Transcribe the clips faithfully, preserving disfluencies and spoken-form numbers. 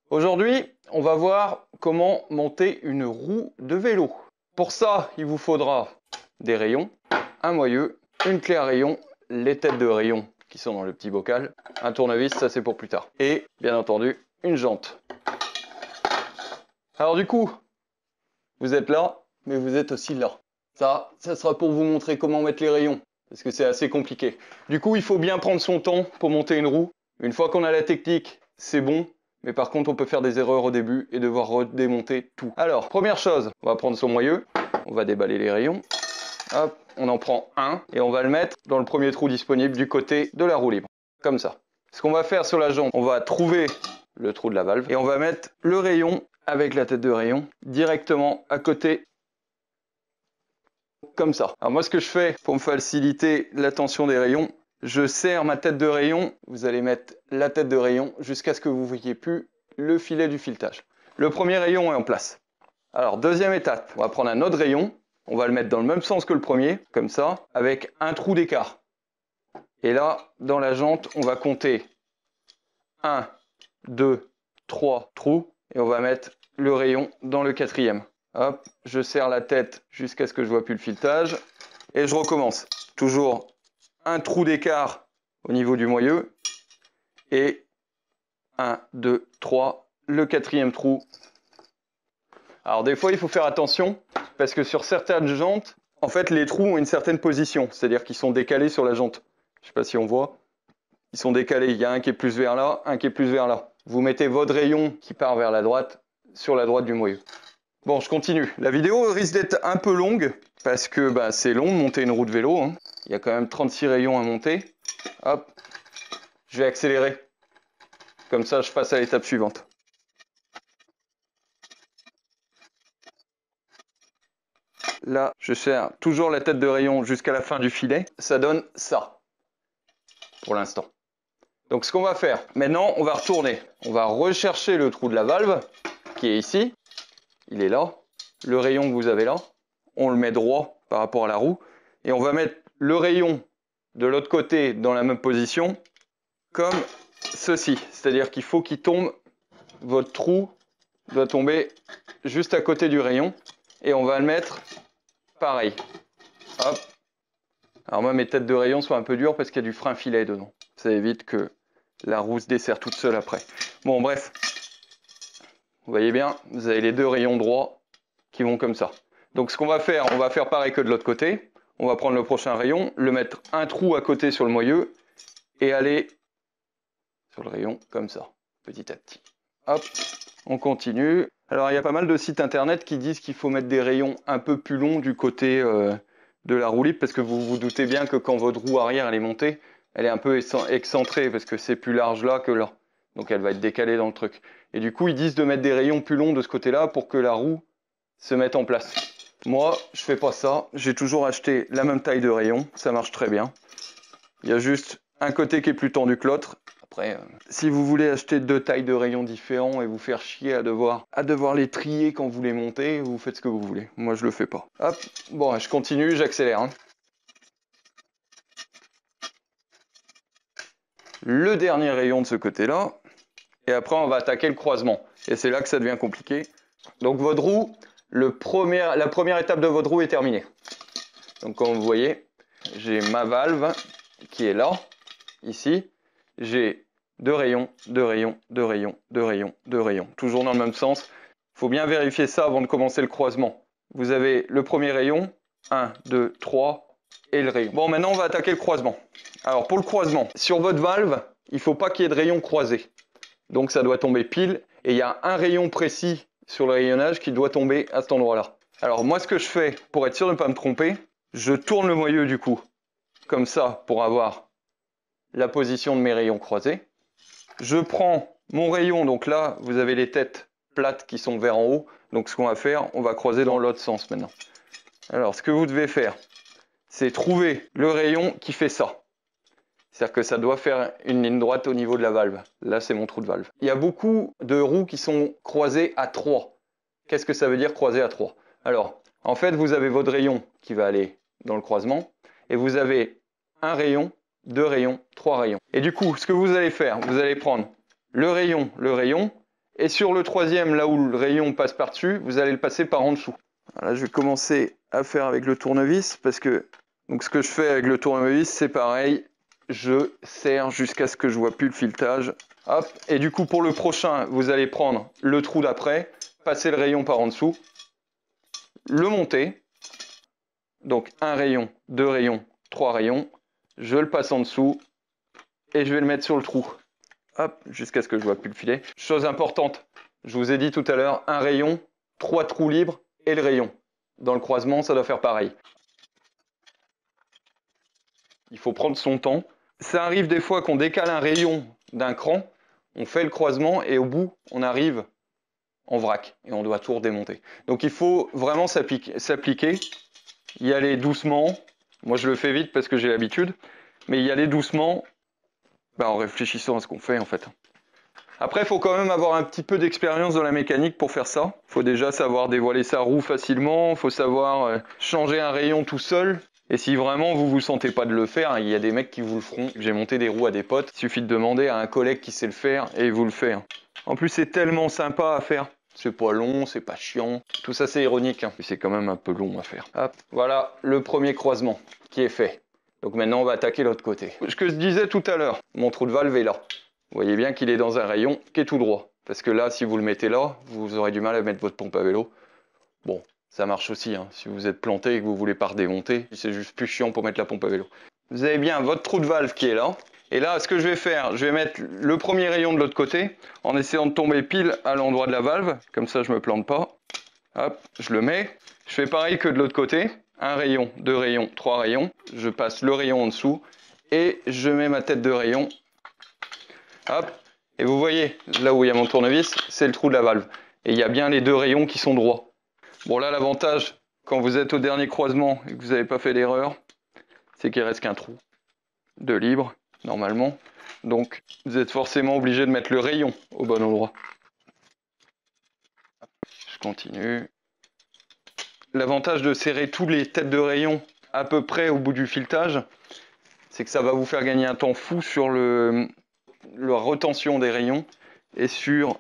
Aujourd'hui, on va voir comment monter une roue de vélo. Pour ça, il vous faudra des rayons, un moyeu, une clé à rayon, les têtes de rayon qui sont dans le petit bocal, un tournevis, ça c'est pour plus tard, et bien entendu, une jante. Alors du coup, vous êtes là, mais vous êtes aussi là. Ça, ça sera pour vous montrer comment mettre les rayons, parce que c'est assez compliqué. Du coup, il faut bien prendre son temps pour monter une roue. Une fois qu'on a la technique, c'est bon. Mais par contre, on peut faire des erreurs au début et devoir redémonter tout. Alors, première chose, on va prendre son moyeu, on va déballer les rayons. Hop, on en prend un et on va le mettre dans le premier trou disponible du côté de la roue libre. Comme ça. Ce qu'on va faire sur la jante, on va trouver le trou de la valve et on va mettre le rayon avec la tête de rayon directement à côté. Comme ça. Alors moi, ce que je fais pour me faciliter la tension des rayons, je serre ma tête de rayon, vous allez mettre la tête de rayon jusqu'à ce que vous ne voyez plus le filet du filetage. Le premier rayon est en place. Alors, deuxième étape, on va prendre un autre rayon, on va le mettre dans le même sens que le premier, comme ça, avec un trou d'écart. Et là, dans la jante, on va compter un, deux, trois trous, et on va mettre le rayon dans le quatrième. Hop, je serre la tête jusqu'à ce que je ne vois plus le filetage, et je recommence. Toujours un trou d'écart au niveau du moyeu et un, deux, trois, le quatrième trou. Alors des fois il faut faire attention parce que sur certaines jantes, en fait les trous ont une certaine position, c'est-à-dire qu'ils sont décalés sur la jante. Je ne sais pas si on voit, ils sont décalés, il y a un qui est plus vers là, un qui est plus vers là. Vous mettez votre rayon qui part vers la droite sur la droite du moyeu. Bon, je continue. La vidéo risque d'être un peu longue parce que bah, c'est long de monter une roue de vélo. Hein. Il y a quand même trente-six rayons à monter. Hop, je vais accélérer. Comme ça, je passe à l'étape suivante. Là, je serre toujours la tête de rayon jusqu'à la fin du filet. Ça donne ça, pour l'instant. Donc, ce qu'on va faire, maintenant, on va retourner. On va rechercher le trou de la valve, qui est ici. Il est là. Le rayon que vous avez là, on le met droit par rapport à la roue. Et on va mettre le rayon de l'autre côté dans la même position, comme ceci. C'est-à-dire qu'il faut qu'il tombe, votre trou doit tomber juste à côté du rayon. Et on va le mettre pareil. Hop. Alors moi, mes têtes de rayon sont un peu dures parce qu'il y a du frein filet dedans. Ça évite que la roue se desserre toute seule après. Bon, bref. Vous voyez bien, vous avez les deux rayons droits qui vont comme ça. Donc ce qu'on va faire, on va faire pareil que de l'autre côté. On va prendre le prochain rayon, le mettre un trou à côté sur le moyeu et aller sur le rayon comme ça, petit à petit. Hop, on continue. Alors il y a pas mal de sites internet qui disent qu'il faut mettre des rayons un peu plus longs du côté euh, de la roue libre parce que vous vous doutez bien que quand votre roue arrière elle est montée, elle est un peu excentrée parce que c'est plus large là que là. Donc elle va être décalée dans le truc. Et du coup ils disent de mettre des rayons plus longs de ce côté-là pour que la roue se mette en place. Moi, je fais pas ça. J'ai toujours acheté la même taille de rayon. Ça marche très bien. Il y a juste un côté qui est plus tendu que l'autre. Après, euh, si vous voulez acheter deux tailles de rayons différents et vous faire chier à devoir, à devoir les trier quand vous les montez, vous faites ce que vous voulez. Moi, je le fais pas. Hop. Bon, je continue, j'accélère. Hein. Le dernier rayon de ce côté-là. Et après, on va attaquer le croisement. Et c'est là que ça devient compliqué. Donc, votre roue... Le premier, la première étape de votre roue est terminée. Donc comme vous voyez, j'ai ma valve qui est là, ici. J'ai deux rayons, deux rayons, deux rayons, deux rayons, deux rayons. Toujours dans le même sens. Il faut bien vérifier ça avant de commencer le croisement. Vous avez le premier rayon, un, deux, trois, et le rayon. Bon, maintenant on va attaquer le croisement. Alors pour le croisement, sur votre valve, il ne faut pas qu'il y ait de rayons croisés. Donc ça doit tomber pile. Et il y a un rayon précis sur le rayonnage qui doit tomber à cet endroit-là. Alors moi, ce que je fais, pour être sûr de ne pas me tromper, je tourne le moyeu du coup, comme ça, pour avoir la position de mes rayons croisés. Je prends mon rayon, donc là, vous avez les têtes plates qui sont vers en haut. Donc ce qu'on va faire, on va croiser dans l'autre sens maintenant. Alors, ce que vous devez faire, c'est trouver le rayon qui fait ça. C'est-à-dire que ça doit faire une ligne droite au niveau de la valve. Là, c'est mon trou de valve. Il y a beaucoup de roues qui sont croisées à trois. Qu'est-ce que ça veut dire croisées à trois? Alors, en fait, vous avez votre rayon qui va aller dans le croisement. Et vous avez un rayon, deux rayons, trois rayons. Et du coup, ce que vous allez faire, vous allez prendre le rayon, le rayon, Et sur le troisième, là où le rayon passe par-dessus, vous allez le passer par en dessous. Là, je vais commencer à faire avec le tournevis parce que donc ce que je fais avec le tournevis, c'est pareil. Je serre jusqu'à ce que je vois plus le filetage. Hop. Et du coup, pour le prochain, vous allez prendre le trou d'après, passer le rayon par en dessous, le monter. Donc un rayon, deux rayons, trois rayons. Je le passe en dessous et je vais le mettre sur le trou. Hop, jusqu'à ce que je vois plus le filet. Chose importante, je vous ai dit tout à l'heure, un rayon, trois trous libres et le rayon. Dans le croisement, ça doit faire pareil. Il faut prendre son temps. Ça arrive des fois qu'on décale un rayon d'un cran, on fait le croisement et au bout, on arrive en vrac et on doit tout redémonter. Donc il faut vraiment s'appliquer, y aller doucement. Moi je le fais vite parce que j'ai l'habitude, mais y aller doucement bah, en réfléchissant à ce qu'on fait en fait. Après, il faut quand même avoir un petit peu d'expérience dans la mécanique pour faire ça. Il faut déjà savoir dévoiler sa roue facilement, il faut savoir euh, changer un rayon tout seul. Et si vraiment vous vous sentez pas de le faire, il y a des mecs qui vous le feront. J'ai monté des roues à des potes, il suffit de demander à un collègue qui sait le faire et il vous le fait. En plus, c'est tellement sympa à faire. C'est pas long, c'est pas chiant. Tout ça, c'est ironique, hein. C'est quand même un peu long à faire. Hop, voilà le premier croisement qui est fait. Donc maintenant, on va attaquer l'autre côté. Ce que je disais tout à l'heure, mon trou de valve est là. Vous voyez bien qu'il est dans un rayon qui est tout droit. Parce que là, si vous le mettez là, vous aurez du mal à mettre votre pompe à vélo. Bon, ça marche aussi, hein. Si vous êtes planté et que vous voulez pas redémonter, c'est juste plus chiant pour mettre la pompe à vélo. Vous avez bien votre trou de valve qui est là. Et là, ce que je vais faire, je vais mettre le premier rayon de l'autre côté en essayant de tomber pile à l'endroit de la valve. Comme ça, je me plante pas. Hop, je le mets. Je fais pareil que de l'autre côté. Un rayon, deux rayons, trois rayons. Je passe le rayon en dessous et je mets ma tête de rayon. Hop, et vous voyez, là où il y a mon tournevis, c'est le trou de la valve. Et il y a bien les deux rayons qui sont droits. Bon là, l'avantage, quand vous êtes au dernier croisement et que vous n'avez pas fait d'erreur, c'est qu'il reste qu'un trou de libre, normalement. Donc, vous êtes forcément obligé de mettre le rayon au bon endroit. Je continue. L'avantage de serrer tous les têtes de rayon à peu près au bout du filetage, c'est que ça va vous faire gagner un temps fou sur le... la retention des rayons et sur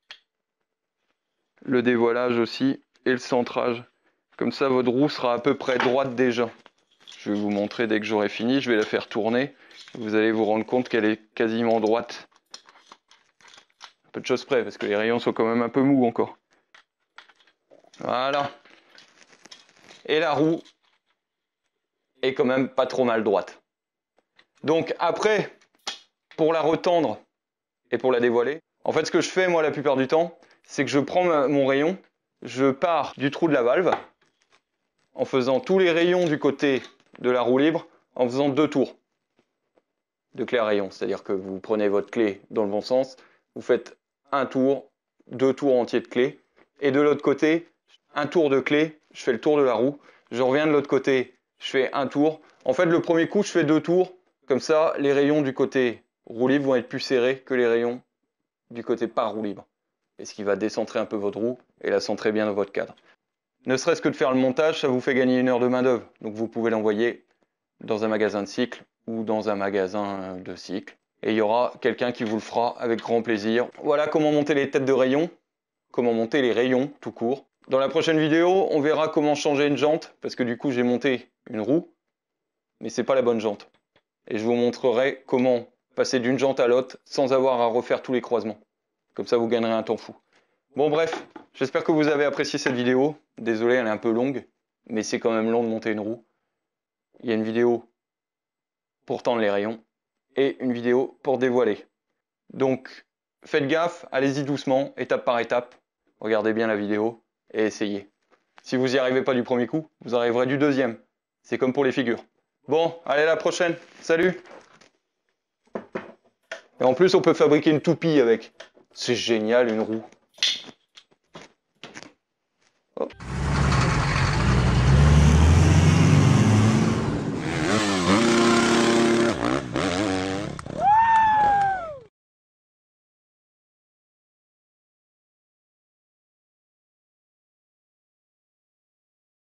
le dévoilage aussi et le centrage. Comme ça, votre roue sera à peu près droite déjà. Je vais vous montrer dès que j'aurai fini. Je vais la faire tourner. Vous allez vous rendre compte qu'elle est quasiment droite. Un peu de choses près parce que les rayons sont quand même un peu mous encore. Voilà. Et la roue est quand même pas trop mal droite. Donc après, pour la retendre et pour la dévoiler, en fait ce que je fais moi la plupart du temps, c'est que je prends mon rayon, je pars du trou de la valve en faisant tous les rayons du côté de la roue libre en faisant deux tours de clé à rayon. C'est-à-dire que vous prenez votre clé dans le bon sens, vous faites un tour, deux tours entiers de clé, et de l'autre côté, un tour de clé, je fais le tour de la roue, je reviens de l'autre côté, je fais un tour. En fait, le premier coup, je fais deux tours, comme ça, les rayons du côté roue libre vont être plus serrés que les rayons du côté pas roue libre. Et ce qui va décentrer un peu votre roue et la centrer bien dans votre cadre. Ne serait-ce que de faire le montage, ça vous fait gagner une heure de main d'œuvre. Donc vous pouvez l'envoyer dans un magasin de cycle ou dans un magasin de cycle. Et il y aura quelqu'un qui vous le fera avec grand plaisir. Voilà comment monter les têtes de rayon, comment monter les rayons tout court. Dans la prochaine vidéo, on verra comment changer une jante, parce que du coup j'ai monté une roue, mais c'est pas la bonne jante. Et je vous montrerai comment passer d'une jante à l'autre sans avoir à refaire tous les croisements. Comme ça vous gagnerez un temps fou. Bon bref, j'espère que vous avez apprécié cette vidéo. Désolé, elle est un peu longue, mais c'est quand même long de monter une roue. Il y a une vidéo pour tendre les rayons et une vidéo pour dévoiler. Donc faites gaffe, allez-y doucement, étape par étape. Regardez bien la vidéo et essayez. Si vous n'y arrivez pas du premier coup, vous arriverez du deuxième. C'est comme pour les figures. Bon, allez à la prochaine. Salut! Et en plus, on peut fabriquer une toupie avec. C'est génial, une roue. Hop.